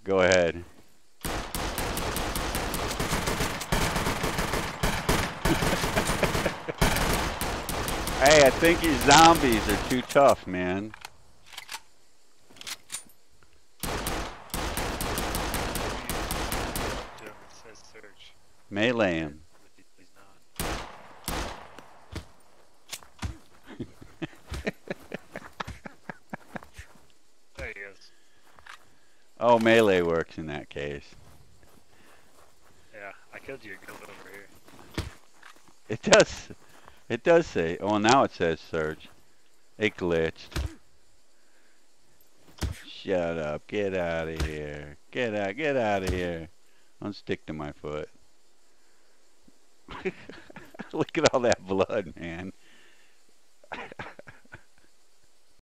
Go ahead. Hey, I think your zombies are too tough, man. Melee him. He's not. There he is. Oh, melee works in that case. Yeah, I killed your goat over here. It does. It does say. Oh, now it says search. It glitched. Shut up. Get out of here. Get out. Get out of here. Don't stick to my foot. Look at all that blood, man.